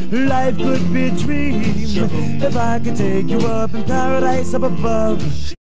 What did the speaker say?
life could be a dream if I could take you up in paradise up above.